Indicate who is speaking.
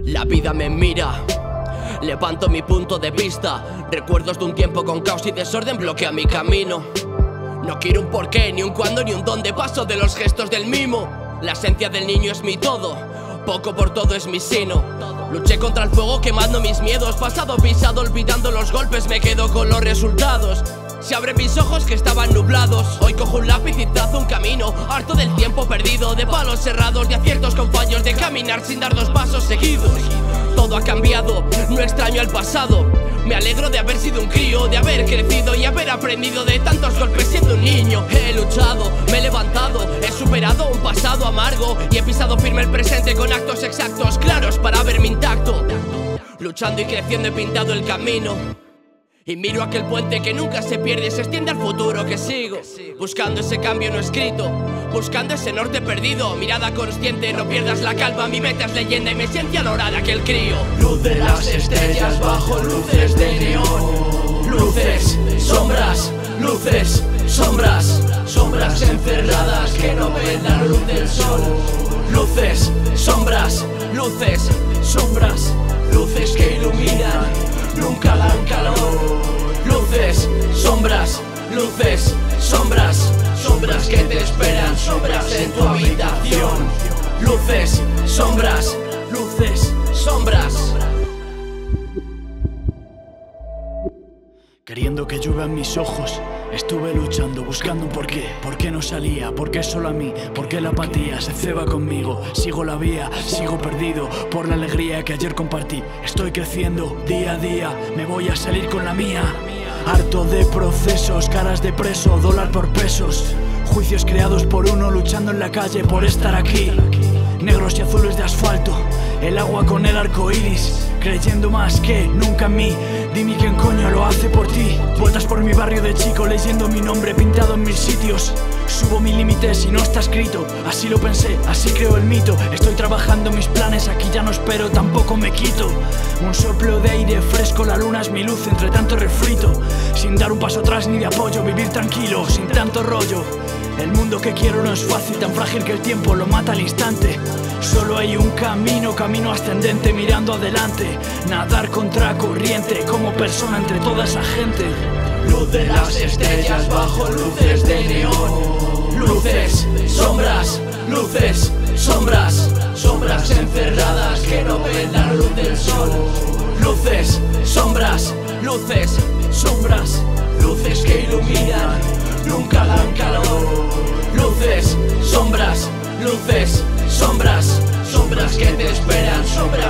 Speaker 1: La vida me mira, levanto mi punto de vista. Recuerdos de un tiempo con caos y desorden bloquea mi camino. No quiero un porqué, ni un cuándo, ni un dónde. Paso de los gestos del mimo. La esencia del niño es mi todo, poco por todo es mi sino. Luché contra el fuego quemando mis miedos. Pasado pisado, olvidando los golpes, me quedo con los resultados. Se abren mis ojos que estaban nublados. Hoy cojo un lápiz y trazo un camino. Harto del tiempo perdido, de palos cerrados, de aciertos con fallos, de caminar sin dar 2 pasos seguidos. Todo ha cambiado, no extraño el pasado. Me alegro de haber sido un crío, de haber crecido y haber aprendido de tantos golpes siendo un niño. He luchado, me he levantado, he superado un pasado amargo y he pisado firme el presente con actos exactos, claros para verme intacto. Luchando y creciendo he pintado el camino. Y miro aquel puente que nunca se pierde y se extiende al futuro que sigo. Buscando ese cambio no escrito, buscando ese norte perdido. Mirada consciente, no pierdas la calma. Mi meta es leyenda y me siente al orar aquel crío.
Speaker 2: Luz de las estrellas bajo luces de neón. Luces, sombras, luces, sombras. Sombras encerradas que no ven la luz del sol. Luces, sombras, luces, sombras. Luces que iluminan, nunca dan calor. Luces, sombras, luces, sombras. Sombras que te esperan, sombras en tu habitación. Luces, sombras, luces, sombras.
Speaker 3: Queriendo que lluevan mis ojos, estuve luchando, buscando un porqué. ¿Por qué no salía? ¿Por qué solo a mí? ¿Por qué la apatía se ceba conmigo? Sigo la vía, sigo perdido por la alegría que ayer compartí. Estoy creciendo día a día, me voy a salir con la mía. Harto de procesos, caras de preso, dólar por pesos. Juicios creados por uno, luchando en la calle por estar aquí. Negros y azules de asfalto, el agua con el arco iris. Creyendo más que nunca en mí. Dime quién coño lo hace por ti. Vueltas por mi barrio de chico, leyendo mi nombre pintado en 1000 sitios. Subo mis límites y no está escrito. Así lo pensé, así creo el mito. Estoy trabajando mis planes, aquí ya no espero, tampoco me quito. Un soplo de aire fresco, la luna es mi luz entre tanto refrito. Sin dar un paso atrás ni de apoyo, vivir tranquilo, sin tanto rollo. El mundo que quiero no es fácil, tan frágil que el tiempo lo mata al instante. Solo hay un camino, camino ascendente, mirando adelante. Nadar contra corriente, como persona entre toda esa gente.
Speaker 2: Luz de las estrellas bajo luces de neón. Luces, sombras, luces, sombras. Sombras encerradas que no ven la luz del sol. Luces, sombras, luces, sombras. Luces que iluminan, nunca dan calor. Luces, sombras, luces, sombras. Sombras que te esperan, sombras